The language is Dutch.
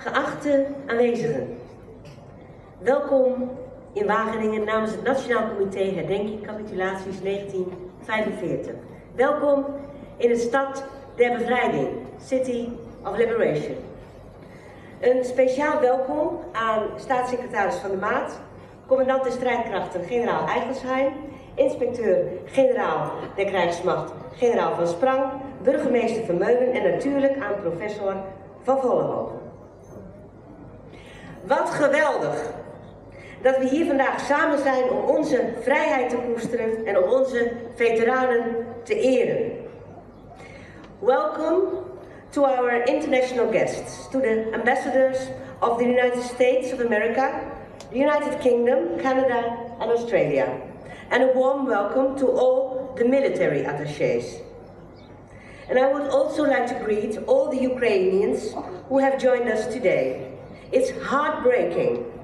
Geachte aanwezigen, welkom in Wageningen namens het Nationaal Comité Herdenking Capitulaties 1945. Welkom in de stad der bevrijding, City of Liberation. Een speciaal welkom aan staatssecretaris Van der Maat, commandant der strijdkrachten generaal Eigelsheim, inspecteur-generaal der krijgsmacht generaal Van Sprang, burgemeester Vermeulen en natuurlijk aan professor Van Vollenhoven. Wat geweldig dat we hier vandaag samen zijn om onze vrijheid te koesteren en om onze veteranen te eren. Welcome to our international guests, to the ambassadors of the United States of America, the United Kingdom, Canada and Australia. And a warm welcome to all the military attachés. And I would also like to greet all the Ukrainians who have joined us today. It's heartbreaking